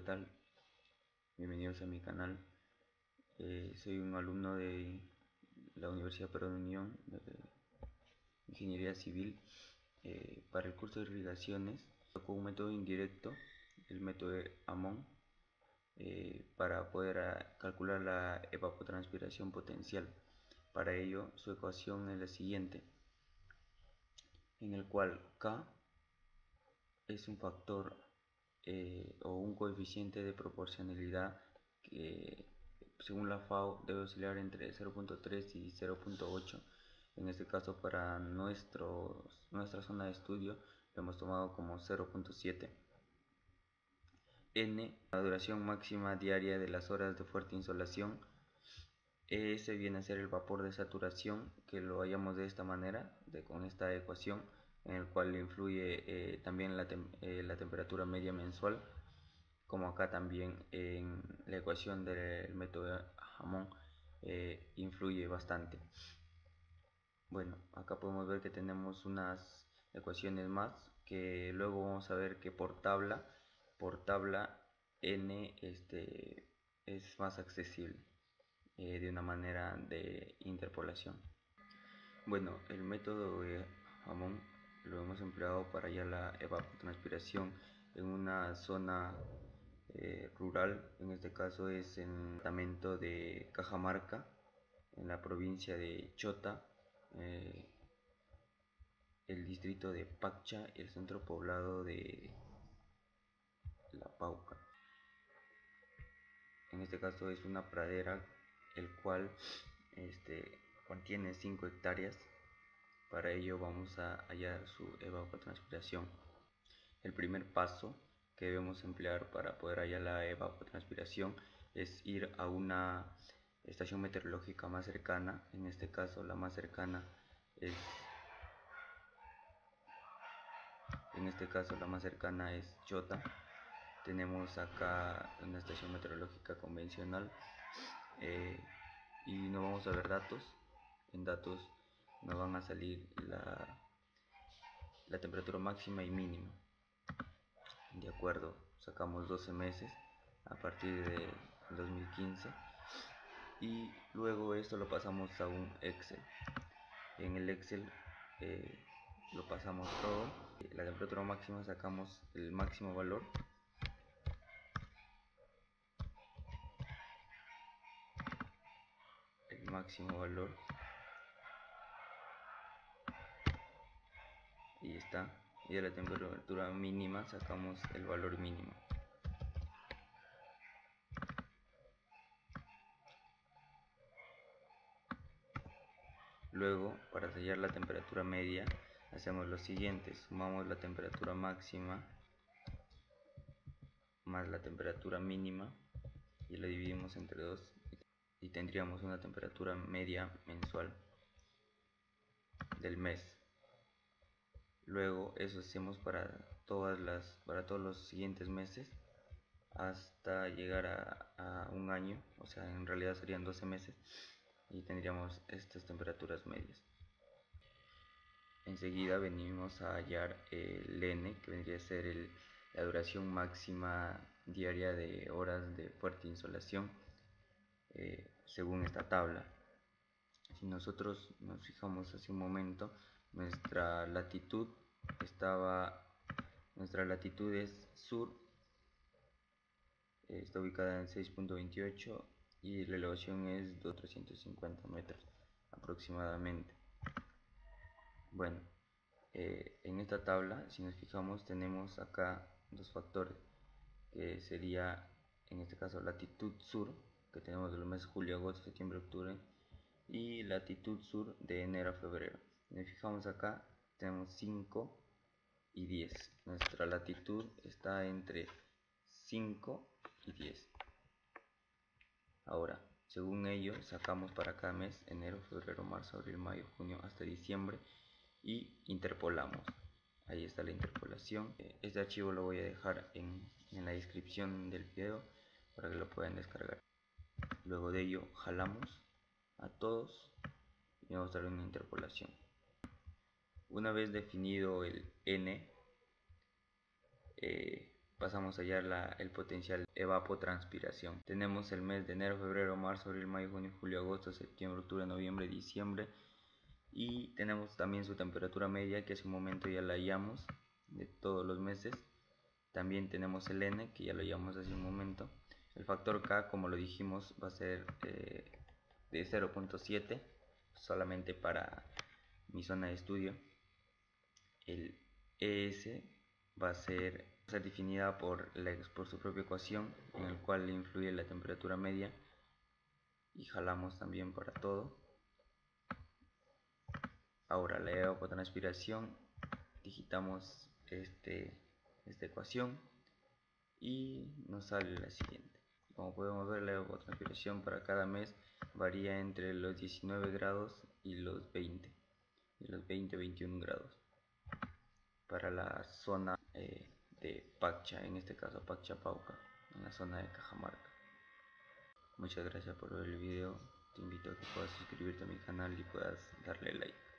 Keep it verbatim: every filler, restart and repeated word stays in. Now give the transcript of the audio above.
tal? Bienvenidos a mi canal. Eh, soy un alumno de la Universidad Peruana de Unión de Ingeniería Civil. Eh, para el curso de irrigaciones tocó un método indirecto, el método de Hammond, eh, para poder a, calcular la evapotranspiración potencial. Para ello su ecuación es la siguiente, en el cual K es un factor eh, o un coeficiente de proporcionalidad que según la FAO debe oscilar entre cero punto tres y cero punto ocho. En este caso, para nuestros, nuestra zona de estudio lo hemos tomado como cero punto siete. N, la duración máxima diaria de las horas de fuerte insolación. S viene a ser el vapor de saturación, que lo hallamos de esta manera, de, con esta ecuación, en el cual influye eh, también la, tem eh, la temperatura media mensual, como acá también en la ecuación del método Hammond eh, influye bastante. Bueno, acá podemos ver que tenemos unas ecuaciones más, que luego vamos a ver que por tabla, por tabla N este, es más accesible eh, de una manera de interpolación. Bueno, el método de Hammond lo hemos empleado para hallar la evapotranspiración en una zona eh, rural. En este caso es en el departamento de Cajamarca, en la provincia de Chota, eh, el distrito de Paccha y el centro poblado de La Pauca. En este caso es una pradera el cual este, contiene cinco hectáreas. Para ello vamos a hallar su evapotranspiración. El primer paso que debemos emplear para poder hallar la evapotranspiración es ir a una estación meteorológica más cercana. En este caso la más cercana es en este caso la más cercana es Chota. Tenemos acá una estación meteorológica convencional eh, y no vamos a ver datos. En datos nos van a salir la, la temperatura máxima y mínima. De acuerdo, sacamos doce meses a partir de dos mil quince y luego esto lo pasamos a un Excel. En el Excel eh, lo pasamos todo. La temperatura máxima sacamos el máximo valor, el máximo valor y está. Y de la temperatura mínima sacamos el valor mínimo. Luego, para hallar la temperatura media, hacemos lo siguiente: sumamos la temperatura máxima más la temperatura mínima y la dividimos entre dos y tendríamos una temperatura media mensual del mes. Luego eso hacemos para todas las para todos los siguientes meses hasta llegar a, a un año, o sea, en realidad serían doce meses y tendríamos estas temperaturas medias. Enseguida venimos a hallar el N, que vendría a ser el, la duración máxima diaria de horas de fuerte insolación eh, según esta tabla. Si nosotros nos fijamos hace un momento, nuestra latitud estaba nuestra latitud es sur, eh, está ubicada en seis punto veintiocho y la elevación es de trescientos cincuenta metros aproximadamente. Bueno, eh, en esta tabla, si nos fijamos, tenemos acá dos factores, que sería en este caso latitud sur, que tenemos de los meses julio, agosto, septiembre, octubre, y latitud sur de enero a febrero. Si nos fijamos acá, tenemos cinco y diez. Nuestra latitud está entre cinco y diez. Ahora, según ello, sacamos para cada mes: enero, febrero, marzo, abril, mayo, junio, hasta diciembre, y interpolamos. Ahí está la interpolación. Este archivo lo voy a dejar en, en la descripción del video para que lo puedan descargar. Luego de ello jalamos a todos y vamos a dar una interpolación. Una vez definido el N, eh, pasamos a hallar la, el potencial de evapotranspiración. Tenemos el mes de enero, febrero, marzo, abril, mayo, junio, julio, agosto, septiembre, octubre, noviembre, diciembre. Y tenemos también su temperatura media, que hace un momento ya la hallamos, de todos los meses. También tenemos el N, que ya lo hallamos hace un momento. El factor K, como lo dijimos, va a ser eh, de cero punto siete, solamente para mi zona de estudio. El E S va a ser, va a ser definida por, la, por su propia ecuación, en el cual influye la temperatura media. Y jalamos también para todo. Ahora la evapotranspiración, digitamos este, esta ecuación y nos sale la siguiente. Como podemos ver, la evapotranspiración para cada mes varía entre los diecinueve grados y los veinte, y los veinte a veintiún grados para la zona eh, de Paccha, en este caso Pacchapauca, en la zona de Cajamarca. Muchas gracias por ver el video. Te invito a que puedas suscribirte a mi canal y puedas darle like.